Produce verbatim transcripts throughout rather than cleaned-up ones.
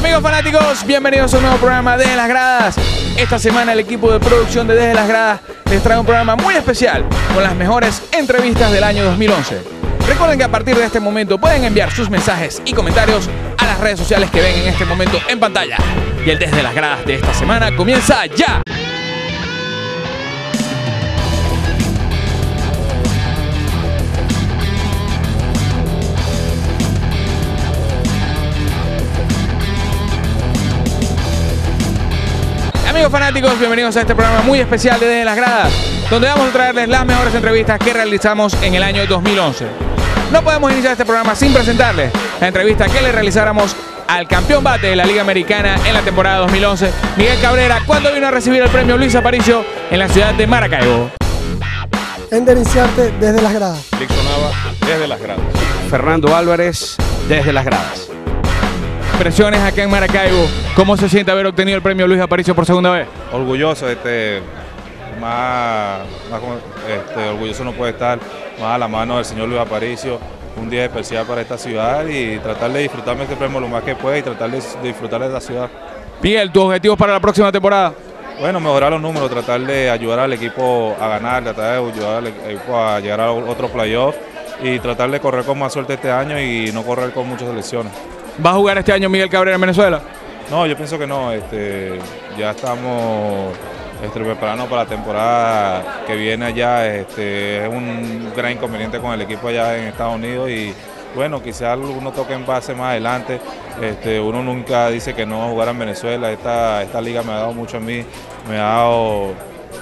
Amigos fanáticos, bienvenidos a un nuevo programa de Desde las Gradas. Esta semana el equipo de producción de Desde las Gradas les trae un programa muy especial con las mejores entrevistas del año dos mil once. Recuerden que a partir de este momento pueden enviar sus mensajes y comentarios a las redes sociales que ven en este momento en pantalla. Y el Desde las Gradas de esta semana comienza ya. Amigos fanáticos, bienvenidos a este programa muy especial de Desde las Gradas, donde vamos a traerles las mejores entrevistas que realizamos en el año dos mil once. No podemos iniciar este programa sin presentarles la entrevista que le realizáramos al campeón bate de la Liga Americana en la temporada dos mil once, Miguel Cabrera, cuando vino a recibir el premio Luis Aparicio en la ciudad de Maracaibo. Ender Inciarte, Desde las Gradas. Dixon Nava, Desde las Gradas. Fernando Álvarez, Desde las Gradas. Impresiones acá en Maracaibo. ¿Cómo se siente haber obtenido el premio Luis Aparicio por segunda vez? Orgulloso, este, más, más este, orgulloso no puede estar, más a la mano del señor Luis Aparicio. Un día especial para esta ciudad y tratar de disfrutarme este premio lo más que pueda y tratar de disfrutar de esta ciudad. Miguel, ¿tus objetivos para la próxima temporada? Bueno, mejorar los números, tratar de ayudar al equipo a ganar, tratar de ayudar al equipo a llegar a otro playoff y tratar de correr con más suerte este año y no correr con muchas lesiones. ¿Va a jugar este año Miguel Cabrera en Venezuela? No, yo pienso que no. Este, ya estamos este, preparando para la temporada que viene allá. Este, es un gran inconveniente con el equipo allá en Estados Unidos y bueno, quizás algunos toquen base más adelante. Este, uno nunca dice que no jugar en Venezuela. Esta, esta liga me ha dado mucho a mí, me ha dado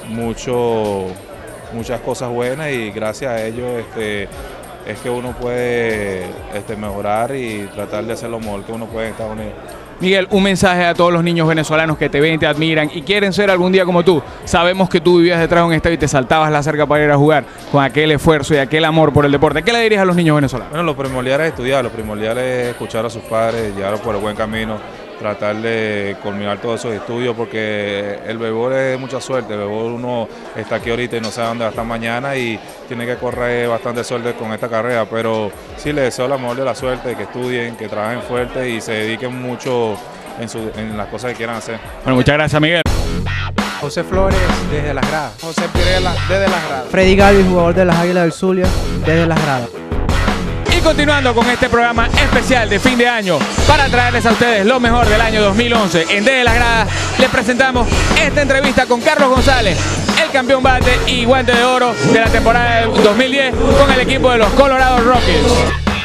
mucho, muchas cosas buenas y gracias a ello este, es que uno puede este, mejorar y tratar de hacer lo mejor que uno puede en Estados Unidos. Miguel, un mensaje a todos los niños venezolanos que te ven, te admiran y quieren ser algún día como tú. Sabemos que tú vivías detrás de un estadio y te saltabas la cerca para ir a jugar con aquel esfuerzo y aquel amor por el deporte. ¿Qué le dirías a los niños venezolanos? Bueno, lo primordial es estudiar, lo primordial es escuchar a sus padres, llevarlos por el buen camino, tratar de culminar todos esos estudios porque el béisbol es mucha suerte. El béisbol uno está aquí ahorita y no sabe dónde va a estar mañana y tiene que correr bastante suerte con esta carrera, pero sí les deseo la mejor de la suerte, que estudien, que trabajen fuerte y se dediquen mucho en, su, en las cosas que quieran hacer. Bueno, muchas gracias, Miguel. José Flores, Desde las Gradas. José Pirela, Desde las Gradas. Freddy Galvis, jugador de las Águilas del Zulia, Desde las Gradas. Y continuando con este programa especial de fin de año para traerles a ustedes lo mejor del año dos mil once en Desde las Gradas, les presentamos esta entrevista con Carlos González, el campeón bate y guante de oro de la temporada de dos mil diez con el equipo de los Colorado Rockies.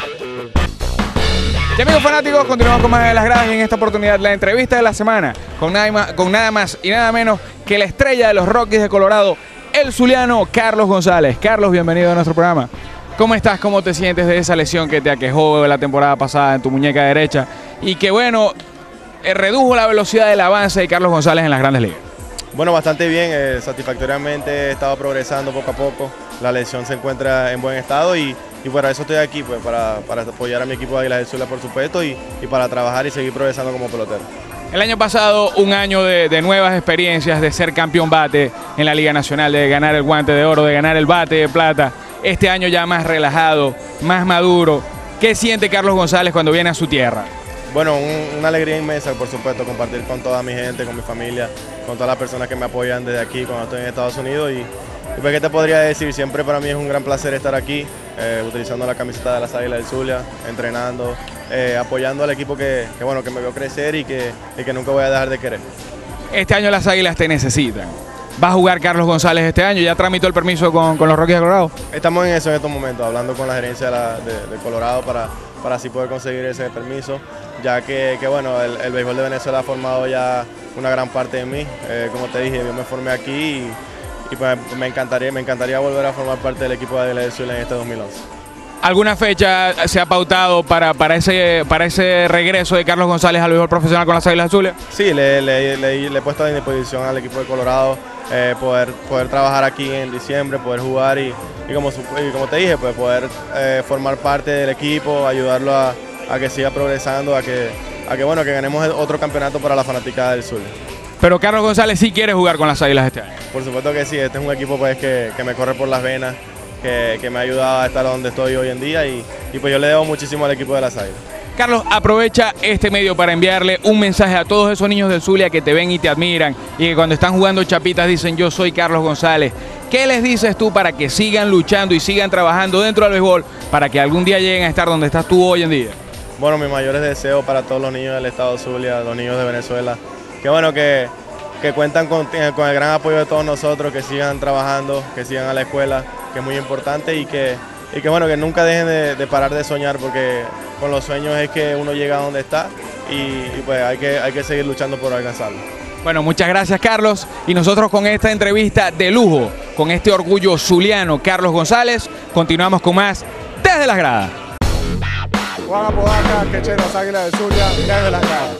Y amigos fanáticos, continuamos con más de Las Gradas y en esta oportunidad la entrevista de la semana con nada más, con nada más y nada menos que la estrella de los Rockies de Colorado, el zuliano Carlos González. Carlos, bienvenido a nuestro programa. ¿Cómo estás? ¿Cómo te sientes de esa lesión que te aquejó la temporada pasada en tu muñeca derecha y que, bueno, redujo la velocidad del avance de Carlos González en las Grandes Ligas? Bueno, bastante bien, eh, satisfactoriamente he estado progresando poco a poco, la lesión se encuentra en buen estado y, y para eso estoy aquí, pues, para, para apoyar a mi equipo de Águilas del Zulia, por supuesto, y, y para trabajar y seguir progresando como pelotero. El año pasado, un año de, de nuevas experiencias, de ser campeón bate en la Liga Nacional, de ganar el guante de oro, de ganar el bate de plata. Este año ya más relajado, más maduro. ¿Qué siente Carlos González cuando viene a su tierra? Bueno, un, una alegría inmensa, por supuesto, compartir con toda mi gente, con mi familia, con todas las personas que me apoyan desde aquí cuando estoy en Estados Unidos. Y, y pues, ¿qué te podría decir? Siempre para mí es un gran placer estar aquí, eh, utilizando la camiseta de las Águilas del Zulia, entrenando, eh, apoyando al equipo que, que, bueno, que me veo crecer y que, y que nunca voy a dejar de querer. Este año las Águilas te necesitan. ¿Va a jugar Carlos González este año? ¿Ya tramitó el permiso con, con los Rockies de Colorado? Estamos en eso en estos momentos, hablando con la gerencia de, la, de, de Colorado para, para así poder conseguir ese permiso, ya que, que bueno, el, el béisbol de Venezuela ha formado ya una gran parte de mí. Eh, como te dije, yo me formé aquí y, y pues me encantaría, me encantaría volver a formar parte del equipo de Águilas del Zulia en este dos mil once. ¿Alguna fecha se ha pautado para, para, ese, para ese regreso de Carlos González al béisbol profesional con las Águilas del Zulia? Sí, le, le, le, le he puesto a disposición al equipo de Colorado, eh, poder, poder trabajar aquí en diciembre, poder jugar y, y, como, y como te dije, pues poder eh, formar parte del equipo, ayudarlo a, a que siga progresando, a que, a que, bueno, que ganemos otro campeonato para la fanaticada del Zulia. Pero Carlos González sí quiere jugar con las Águilas este año. Por supuesto que sí, este es un equipo pues, que, que me corre por las venas. Que, que me ha ayudado a estar donde estoy hoy en día y, y pues yo le debo muchísimo al equipo de las Águilas. Carlos, aprovecha este medio para enviarle un mensaje a todos esos niños del Zulia que te ven y te admiran y que cuando están jugando chapitas dicen yo soy Carlos González. ¿Qué les dices tú para que sigan luchando y sigan trabajando dentro del béisbol para que algún día lleguen a estar donde estás tú hoy en día? Bueno, mis mayores deseos para todos los niños del estado Zulia, los niños de Venezuela. Qué bueno que, que cuentan con, con el gran apoyo de todos nosotros, que sigan trabajando, que sigan a la escuela, que es muy importante y que, y que, bueno, que nunca dejen de, de parar de soñar porque con los sueños es que uno llega a donde está y, y pues hay que, hay que seguir luchando por alcanzarlo. Bueno, muchas gracias, Carlos. Y nosotros con esta entrevista de lujo, con este orgullo zuliano, Carlos González, continuamos con más Desde las Gradas. Juan Apodaca, quechero, las Águilas del Zulia, desde las gradas.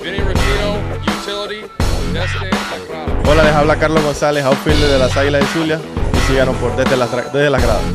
Hola, les habla Carlos González, outfielder de las Águilas del Zulia y síganos por Desde las, desde las Gradas.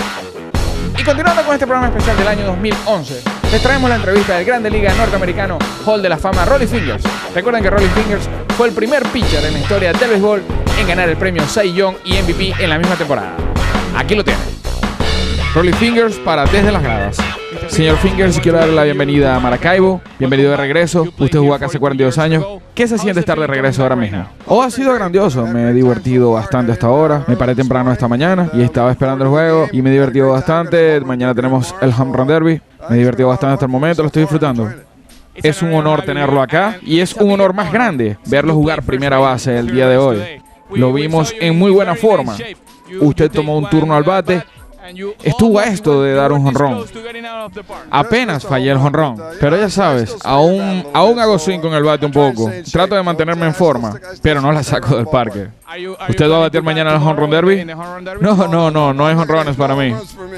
Y continuando con este programa especial del año dos mil once, les traemos la entrevista del Grande Liga norteamericano Hall de la Fama, Rollie Fingers. Recuerden que Rollie Fingers fue el primer pitcher en la historia del béisbol en ganar el premio Cy Young y M V P en la misma temporada. Aquí lo tienen. Rollie Fingers para Desde las Gradas. Señor Fingers, quiero darle la bienvenida a Maracaibo. Bienvenido de regreso. Usted jugó acá hace cuarenta y dos años. ¿Qué se siente estar de regreso ahora mismo? Oh, ha sido grandioso. Me he divertido bastante hasta ahora. Me paré temprano esta mañana y estaba esperando el juego y me he divertido bastante. Mañana tenemos el Home Run Derby. Me he divertido bastante hasta el momento. Lo estoy disfrutando. Es un honor tenerlo acá y es un honor más grande verlo jugar primera base el día de hoy. Lo vimos en muy buena forma. Usted tomó un turno al bate. Estuvo a esto de dar un jonrón. Apenas fallé el jonrón, pero ya sabes, aún, aún hago swing con el bate un poco. Trato de mantenerme en forma, pero no la saco del parque. ¿Usted va a batear mañana el home run derby? No, no, no, no hay jonrones para mí.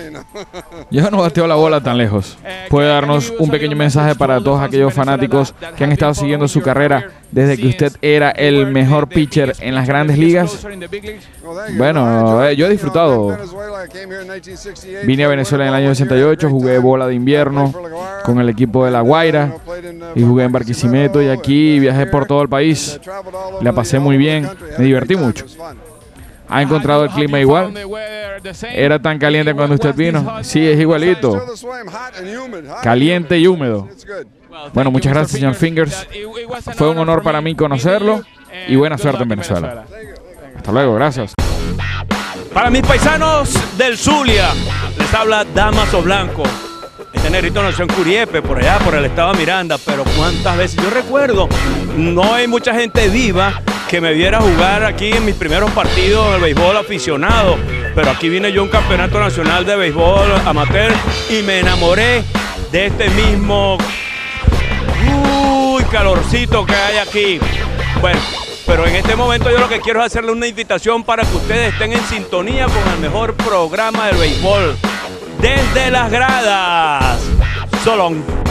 Yo no bateo la bola tan lejos. ¿Puede darnos un pequeño mensaje para todos aquellos fanáticos que han estado siguiendo su carrera desde que usted era el mejor pitcher en las grandes ligas? Bueno, eh, yo he disfrutado. Vine a Venezuela en el año sesenta y ocho, jugué bola de invierno con el equipo de La Guaira y jugué en Barquisimeto y aquí viajé por todo el país. La pasé muy bien, me divertí mucho. ¿Ha encontrado el clima igual? ¿Era tan caliente cuando usted vino? Sí, es igualito. Caliente y húmedo. Bueno, muchas gracias, señor Fingers. Fue un honor para mí conocerlo y buena suerte en Venezuela. Hasta luego, gracias. Para mis paisanos del Zulia, les habla Damaso Blanco. Este negrito nació en Curiepe, por allá, por el estado de Miranda, pero cuántas veces, yo recuerdo, no hay mucha gente viva que me viera jugar aquí en mis primeros partidos del béisbol aficionado, pero aquí vine yo a un campeonato nacional de béisbol amateur y me enamoré de este mismo uy, calorcito que hay aquí. Bueno, pero en este momento yo lo que quiero es hacerle una invitación para que ustedes estén en sintonía con el mejor programa del béisbol, Desde las Gradas. So long.